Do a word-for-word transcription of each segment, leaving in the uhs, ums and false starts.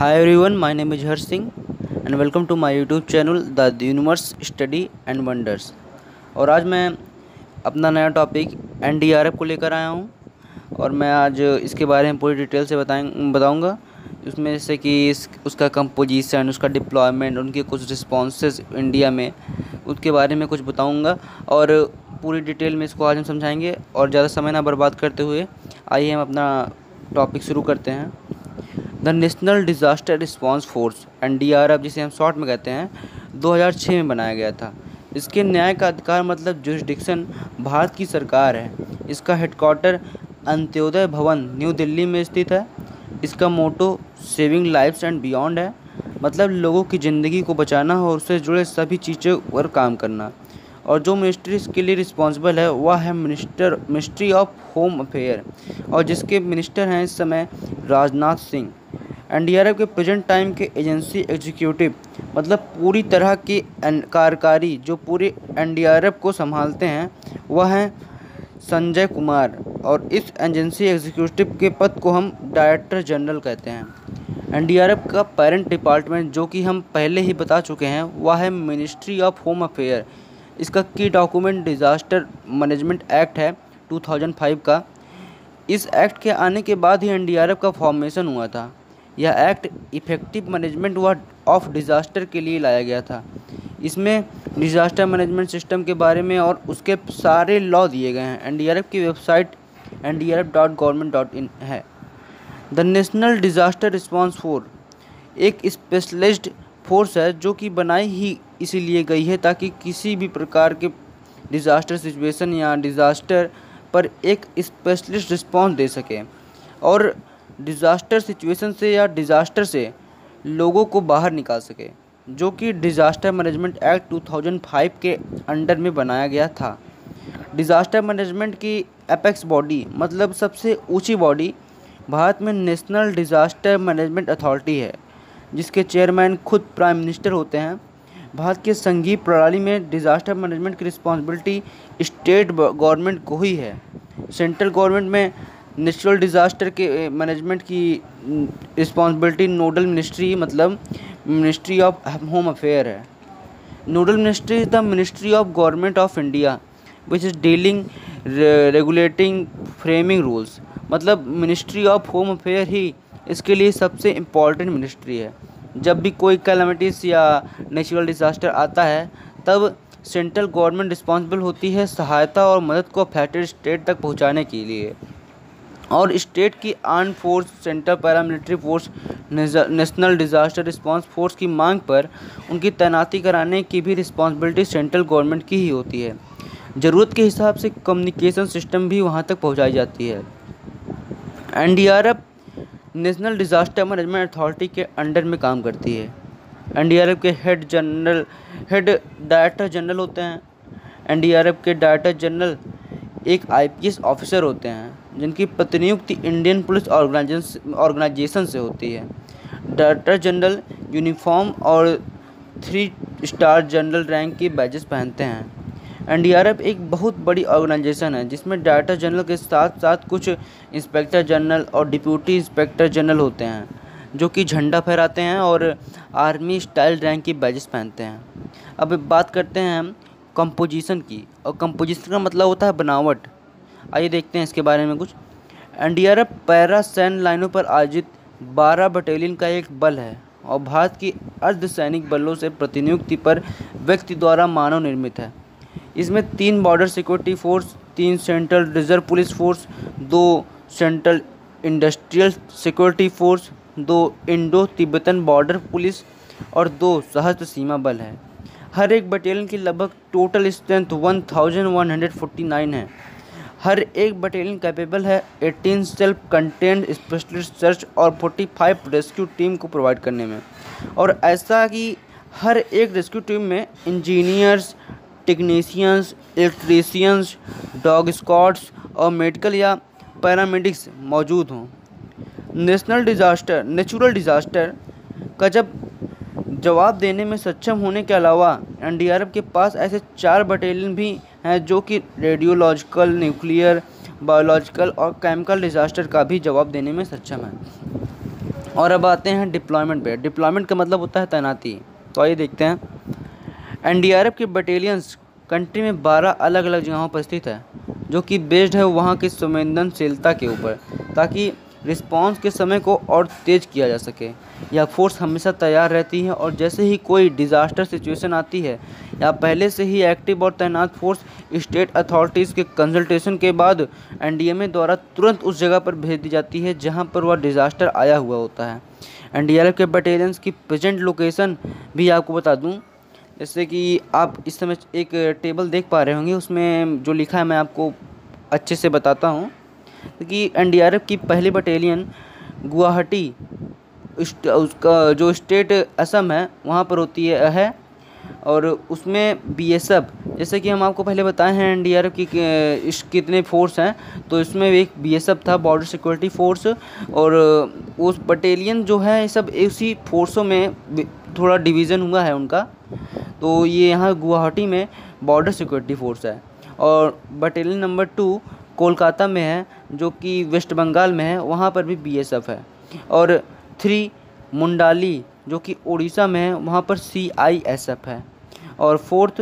Hi everyone, my name is Harsh Singh and welcome to my YouTube channel The Universe Study and Wonders। और आज मैं अपना नया topic N D R F को लेकर आया हूँ और मैं आज इसके बारे में पूरी डिटेल से बताएं बताऊँगा। उसमें जैसे कि इस उसका कंपोजिशन, उसका डिप्लॉयमेंट, उनके कुछ रिस्पॉन्सेस इंडिया में, उसके बारे में कुछ बताऊँगा और पूरी डिटेल में इसको आज हम समझाएंगे। और ज़्यादा समय ना बर्बाद करते हुए आइए हम अपना टॉपिक शुरू करते हैं। The national disaster response force N D R F, जिसे हम शॉर्ट में कहते हैं, दो हज़ार छह में बनाया गया था। इसके न्याय का अधिकार मतलब जुरिस्डिक्शन भारत की सरकार है। इसका हेडक्वार्टर अंत्योदय भवन न्यू दिल्ली में स्थित है। इसका motto saving lifes and beyond है, मतलब लोगों की ज़िंदगी को बचाना और उससे जुड़े सभी चीज़ों पर काम करना। और जो मिनिस्ट्री इसके लिए रिस्पॉन्सिबल है वह है minister ministry of home affair, और जिसके मिनिस्टर हैं इस समय Rajnath Singh. N D R F के प्रेजेंट टाइम के एजेंसी एग्जीक्यूटिव, मतलब पूरी तरह की कार्यकारी जो पूरे एन डी आर एफ को संभालते हैं, वह हैं संजय कुमार। और इस एजेंसी एग्जीक्यूटिव के पद को हम डायरेक्टर जनरल कहते हैं। एन डी आर एफ का पेरेंट डिपार्टमेंट, जो कि हम पहले ही बता चुके हैं, वह है मिनिस्ट्री ऑफ होम अफेयर। इसका की डॉक्यूमेंट डिज़ास्टर मैनेजमेंट एक्ट है दो हज़ार पाँच का। इस एक्ट के आने के बाद ही एन डी आर एफ का फॉर्मेशन हुआ था। यह एक्ट इफेक्टिव मैनेजमेंट व ऑफ डिज़ास्टर के लिए लाया गया था। इसमें डिज़ास्टर मैनेजमेंट सिस्टम के बारे में और उसके सारे लॉ दिए गए हैं। एन डी आर एफ की website N D R F dot government dot in है। The national disaster response force एक स्पेशलाइज्ड फोर्स है जो कि बनाई ही इसीलिए गई है ताकि किसी भी प्रकार के डिज़ास्टर सिचुएशन या डिज़ास्टर पर एक स्पेशलिस्ट रिस्पांस दे सके और डिज़ास्टर सिचुएशन से या डिज़ास्टर से लोगों को बाहर निकाल सके, जो कि डिज़ास्टर मैनेजमेंट एक्ट दो हज़ार पाँच के अंडर में बनाया गया था। डिज़ास्टर मैनेजमेंट की एपेक्स बॉडी, मतलब सबसे ऊंची बॉडी, भारत में नेशनल डिज़ास्टर मैनेजमेंट अथॉरिटी है, जिसके चेयरमैन खुद प्राइम मिनिस्टर होते हैं। भारत के संघीय प्रणाली में डिज़ास्टर मैनेजमेंट की रिस्पॉन्सिबिलिटी स्टेट गवर्नमेंट को ही है। सेंट्रल गवर्नमेंट में नेचुरल डिज़ास्टर के मैनेजमेंट की रिस्पॉन्सिबिलिटी नोडल मिनिस्ट्री, मतलब मिनिस्ट्री ऑफ होम अफेयर है। Nodal ministry is the ministry of government of India which is dealing regulating framing rules, मतलब मिनिस्ट्री ऑफ होम अफेयर ही इसके लिए सबसे इम्पॉर्टेंट मिनिस्ट्री है। जब भी कोई कैलामिटीज़ या नेचुरल डिज़ास्टर आता है तब सेंट्रल गवर्नमेंट रिस्पॉन्सिबल होती है सहायता और मदद को अफेक्टेड स्टेट तक पहुंचाने के लिए। और स्टेट की arm force, central paramilitary force, national disaster response force की मांग पर उनकी तैनाती कराने की भी रिस्पॉन्सिबिलिटी सेंट्रल गवर्नमेंट की ही होती है। ज़रूरत के हिसाब से कम्युनिकेशन सिस्टम भी वहां तक पहुंचाई जाती है। N D R F national disaster management authority के अंडर में काम करती है। एन डी आर एफ के head general head director general होते हैं। एन डी आर एफ के डायरेक्टर जनरल एक आई पी एस ऑफिसर होते हैं, जिनकी प्रतिनियुक्ति इंडियन पुलिस ऑर्गेनाइजेशन से होती है। डायरेक्टर जनरल यूनिफॉर्म और थ्री स्टार जनरल रैंक की बैजेस पहनते हैं। एन डी आर एफ एक बहुत बड़ी ऑर्गेनाइजेशन है जिसमें डायरेक्टर जनरल के साथ साथ कुछ इंस्पेक्टर जनरल और डिप्यूटी इंस्पेक्टर जनरल होते हैं, जो कि झंडा फहराते हैं और आर्मी स्टाइल रैंक की बैजेस पहनते हैं। अब बात करते हैं हम कंपोजिशन की, और कंपोजिशन का मतलब होता है बनावट। आइए देखते हैं इसके बारे में कुछ। N D R F para सैन्य लाइनों पर आयोजित बारह बटालियन का एक बल है और भारत की अर्धसैनिक बलों से प्रतिनियुक्ति पर व्यक्ति द्वारा मानव निर्मित है। इसमें तीन बॉर्डर सिक्योरिटी फोर्स, तीन सेंट्रल रिजर्व पुलिस फोर्स, दो सेंट्रल इंडस्ट्रियल सिक्योरिटी फोर्स, दो इंडो तिब्बतन बॉर्डर पुलिस और दो सशस्त्र सीमा बल है। हर एक बटालियन की लगभग टोटल स्ट्रेंथ एक हज़ार एक सौ उनचास है। हर एक बटालियन कैपेबल है अठारह सेल्फ कंटेंड स्पेशलिस्ट सर्च और पैंतालीस रेस्क्यू टीम को प्रोवाइड करने में। और ऐसा कि हर एक रेस्क्यू टीम में engineers, technicians, electricians, dog squads और मेडिकल या पैरामेडिक्स मौजूद हों। नेशनल डिज़ास्टर नेचुरल डिज़ास्टर का जब जवाब देने में सक्षम होने के अलावा एन डी आर एफ के पास ऐसे चार बटालियन भी हैं जो कि रेडियोलॉजिकल, न्यूक्लियर, बायोलॉजिकल और केमिकल डिज़ास्टर का भी जवाब देने में सक्षम है। और अब आते हैं डिप्लॉयमेंट पे। डिप्लॉयमेंट का मतलब होता है तैनाती। तो आइए देखते हैं। एन डी आर एफ के बटालियंस कंट्री में बारह अलग अलग जगहों पर स्थित है, जो कि बेस्ड है वहाँ की संवेदनशीलता के ऊपर, ताकि रिस्पांस के समय को और तेज़ किया जा सके। यह फोर्स हमेशा तैयार रहती है और जैसे ही कोई डिज़ास्टर सिचुएशन आती है या पहले से ही एक्टिव और तैनात फोर्स स्टेट अथॉरिटीज़ के कंसल्टेशन के बाद एन डी एम ए द्वारा तुरंत उस जगह पर भेज दी जाती है जहां पर वह डिज़ास्टर आया हुआ होता है। एन डी आर एफ के बटालियंस की प्रेजेंट लोकेशन भी आपको बता दूं, जैसे कि आप इस समय एक टेबल देख पा रहे होंगे, उसमें जो लिखा है मैं आपको अच्छे से बताता हूँ कि एन डी आर एफ की पहली बटालियन गुवाहाटी, उसका जो स्टेट असम है वहाँ पर होती है है और उसमें बी एस एफ, जैसे कि हम आपको पहले बताए हैं एन डी आर एफ की इस कितने फोर्स हैं, तो इसमें एक बी एस एफ था, बॉर्डर सिक्योरिटी फोर्स, और उस बटालियन जो है सब इसी फोर्सों में थोड़ा डिवीज़न हुआ है उनका। तो ये यहाँ गुवाहाटी में बॉर्डर सिक्योरिटी फोर्स है। और बटालियन नंबर टू कोलकाता में है, जो कि वेस्ट बंगाल में है, वहाँ पर भी बी एस एफ है। और थ्री मुंडाली, जो कि उड़ीसा में है, वहाँ पर सी आई एस एफ है। और फोर्थ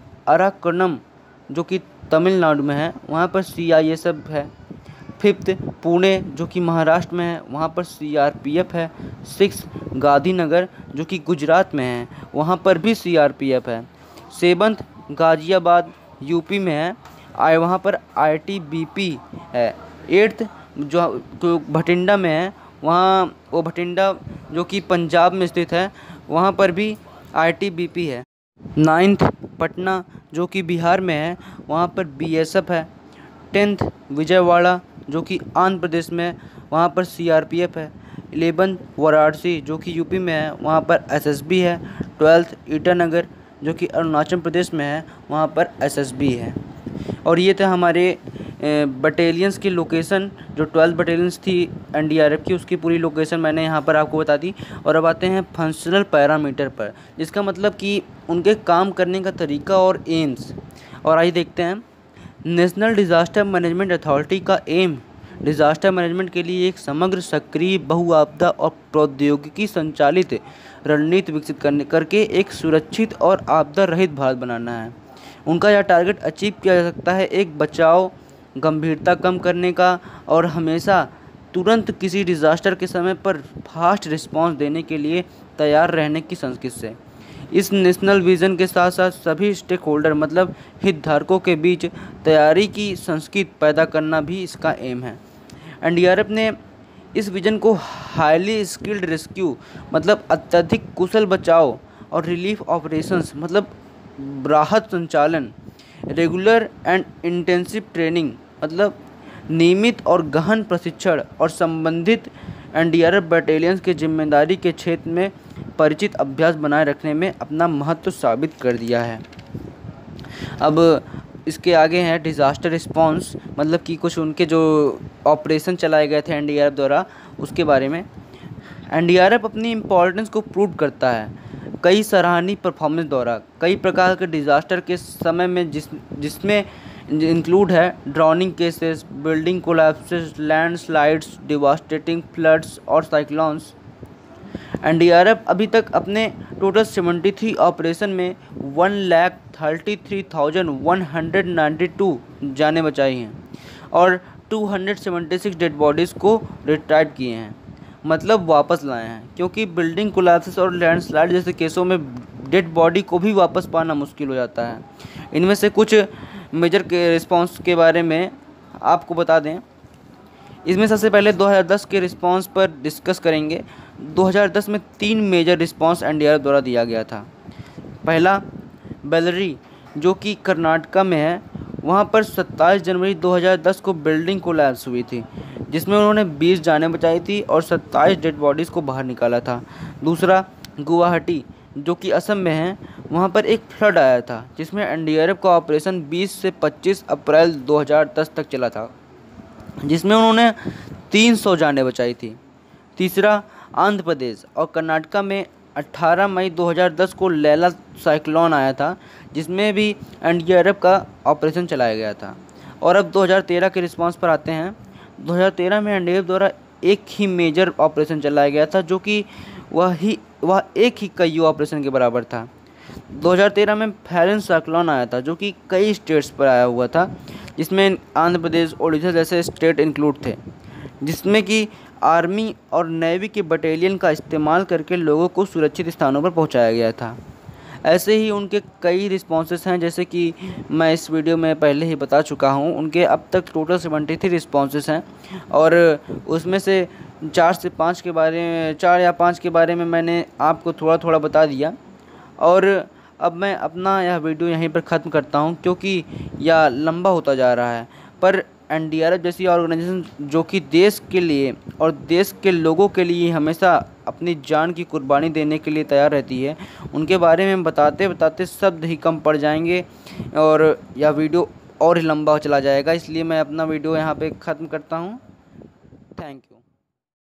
अराकनम, जो कि तमिलनाडु में है, वहाँ पर सी आई एस एफ है। फिफ्थ पुणे, जो कि महाराष्ट्र में है, वहाँ पर सी आर पी एफ है। सिक्स गांधीनगर, जो कि गुजरात में है, वहाँ पर भी सी आर पी एफ है। सेवंथ गाज़ियाबाद, यू पी में है, आए वहाँ पर आई टी बी पी है। एट्थ जो, जो भटिंडा में है, वहाँ वो भटिंडा जो कि पंजाब में स्थित है, वहाँ पर भी आई टी बी पी है। नाइन्थ पटना, जो कि बिहार में है, वहाँ पर बी एस एफ है। टेंथ विजयवाड़ा, जो कि आंध्र प्रदेश में है, वहाँ पर सी आर पी एफ है। इलेवन वाराणसी, जो कि यू पी में है, वहाँ पर एस एस बी है। ट्वेल्थ ईटानगर, जो कि अरुणाचल प्रदेश में है, वहाँ पर एस एस बी है। और ये थे हमारे बटालियंस की लोकेशन, जो ट्वेल्थ बटालियंस थी एन डी आर एफ की, उसकी पूरी लोकेशन मैंने यहाँ पर आपको बता दी। और अब आते हैं फंक्शनल पैरामीटर पर, जिसका मतलब कि उनके काम करने का तरीका और एम्स। और आइए देखते हैं। नेशनल डिज़ास्टर मैनेजमेंट अथॉरिटी का एम डिज़ास्टर मैनेजमेंट के लिए एक समग्र, सक्रिय, बहुआपदा और प्रौद्योगिकी संचालित रणनीति विकसित करने करके एक सुरक्षित और आपदा रहित भारत बनाना है। उनका यह टारगेट अचीव किया जा सकता है एक बचाव, गंभीरता कम करने का और हमेशा तुरंत किसी डिज़ास्टर के समय पर फास्ट रिस्पांस देने के लिए तैयार रहने की संस्कृति से। इस नेशनल विज़न के साथ साथ सभी स्टेक होल्डर मतलब हितधारकों के बीच तैयारी की संस्कृति पैदा करना भी इसका एम है। एन डी आर एफ ने इस विज़न को हाईली स्किल्ड रेस्क्यू मतलब अत्यधिक कुशल बचाव और रिलीफ ऑपरेशंस मतलब राहत संचालन, रेगुलर एंड इंटेंसिव ट्रेनिंग मतलब नियमित और गहन प्रशिक्षण और संबंधित N D R F battalions के जिम्मेदारी के क्षेत्र में परिचित अभ्यास बनाए रखने में अपना महत्व साबित कर दिया है। अब इसके आगे है डिज़ास्टर रिस्पांस, मतलब कि कुछ उनके जो ऑपरेशन चलाए गए थे एन डी आर एफ द्वारा, उसके बारे में। एन डी आर एफ अपनी इम्पोर्टेंस को प्रूव करता है कई सराहनीय परफॉर्मेंस द्वारा कई प्रकार के डिज़ास्टर के समय में, जिस जिसमें इंक्लूड है drowning cases, building collapses, landslides, devastating floods और cyclones. N D R F अभी तक अपने टोटल तिहत्तर ऑपरेशन में one lakh thirty three thousand one hundred ninety two जानें बचाई हैं और two hundred seventy six dead bodies को रिट्राइव किए हैं, मतलब वापस लाए हैं, क्योंकि बिल्डिंग कोलैप्सेस और लैंडस्लाइड जैसे केसों में डेड बॉडी को भी वापस पाना मुश्किल हो जाता है। इनमें से कुछ मेजर के रिस्पांस के बारे में आपको बता दें। इसमें सबसे पहले दो हज़ार दस के रिस्पांस पर डिस्कस करेंगे। दो हज़ार दस में तीन major response N D R F द्वारा दिया गया था। पहला बेलरी, जो कि कर्नाटका में है, वहाँ पर सत्ताईस जनवरी दो हज़ार दस को बिल्डिंग कोलैप्स हुई थी, जिसमें उन्होंने बीस जानें बचाई थी और सत्ताईस डेड बॉडीज़ को बाहर निकाला था। दूसरा गुवाहाटी, जो कि असम में है, वहाँ पर एक फ्लड आया था जिसमें एन डी आर एफ का ऑपरेशन बीस से पच्चीस अप्रैल दो हज़ार दस तक चला था, जिसमें उन्होंने तीन सौ जानें बचाई थी। तीसरा आंध्र प्रदेश और कर्नाटका में अठारह मई दो हज़ार दस को लैला साइक्लोन आया था, जिसमें भी एन डी आर एफ का ऑपरेशन चलाया गया था। और अब दो हज़ार तेरह के रिस्पांस पर आते हैं। दो हज़ार तेरह में एन डी आर एफ द्वारा एक ही मेजर ऑपरेशन चलाया गया था, जो कि वह ही वह एक ही कई ऑपरेशन के बराबर था। दो हज़ार तेरह में फैलन साइक्लोन आया था, जो कि कई स्टेट्स पर आया हुआ था, जिसमें आंध्र प्रदेश, ओडिशा जैसे स्टेट इंक्लूड थे, जिसमें कि आर्मी और नेवी के बटालियन का इस्तेमाल करके लोगों को सुरक्षित स्थानों पर पहुंचाया गया था। ऐसे ही उनके कई रिस्पॉन्सेस हैं, जैसे कि मैं इस वीडियो में पहले ही बता चुका हूं। उनके अब तक टोटल सेवेंटी थ्री रिस्पॉन्सेस हैं, और उसमें से चार से पाँच के बारे में चार या पाँच के बारे में मैंने आपको थोड़ा थोड़ा बता दिया। और अब मैं अपना यह वीडियो यहीं पर ख़त्म करता हूं, क्योंकि यह लंबा होता जा रहा है। पर एन डी आर एफ जैसी ऑर्गेनाइजेशन जो कि देश के लिए और देश के लोगों के लिए हमेशा अपनी जान की कुर्बानी देने के लिए तैयार रहती है, उनके बारे में बताते बताते शब्द ही कम पड़ जाएंगे और यह वीडियो और ही लंबा चला जाएगा। इसलिए मैं अपना वीडियो यहाँ पे ख़त्म करता हूँ।